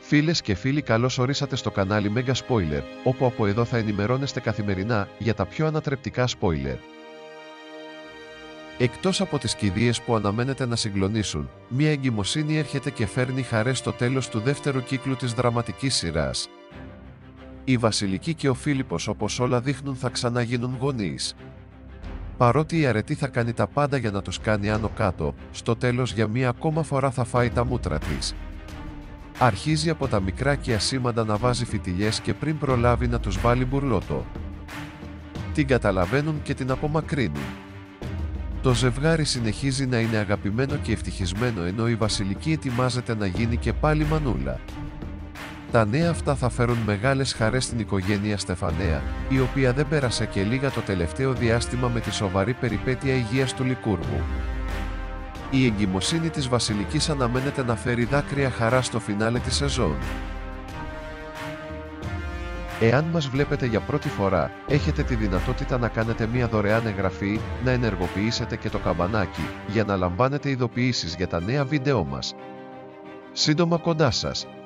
Φίλες και φίλοι, καλώς ορίσατε στο κανάλι Mega Spoiler, όπου από εδώ θα ενημερώνεστε καθημερινά για τα πιο ανατρεπτικά spoiler. Εκτός από τις κηδείες που αναμένεται να συγκλονίσουν, μια εγκυμοσύνη έρχεται και φέρνει χαρές στο τέλος του δεύτερου κύκλου της δραματικής σειράς. Η Βασιλική και ο Φίλιππος, όπως όλα δείχνουν, θα ξαναγίνουν γονείς. Παρότι η αρετή θα κάνει τα πάντα για να τους κάνει άνω κάτω, στο τέλος για μία ακόμα φορά θα φάει τα μούτρα της. Αρχίζει από τα μικρά και ασήμαντα να βάζει φιτιλιές και πριν προλάβει να τους βάλει μπουρλότο. Την καταλαβαίνουν και την απομακρύνουν. Το ζευγάρι συνεχίζει να είναι αγαπημένο και ευτυχισμένο, ενώ η Βασιλική ετοιμάζεται να γίνει και πάλι μανούλα. Τα νέα αυτά θα φέρουν μεγάλες χαρές στην οικογένεια Στεφανέα, η οποία δεν πέρασε και λίγα το τελευταίο διάστημα με τη σοβαρή περιπέτεια υγείας του Λικούργου. Η εγκυμοσύνη της Βασιλικής αναμένεται να φέρει δάκρυα χαρά στο φινάλε της σεζόν. Εάν μας βλέπετε για πρώτη φορά, έχετε τη δυνατότητα να κάνετε μια δωρεάν εγγραφή, να ενεργοποιήσετε και το καμπανάκι, για να λαμβάνετε ειδοποιήσεις για τα νέα βίντεό μας. Σύντομα κοντά σας.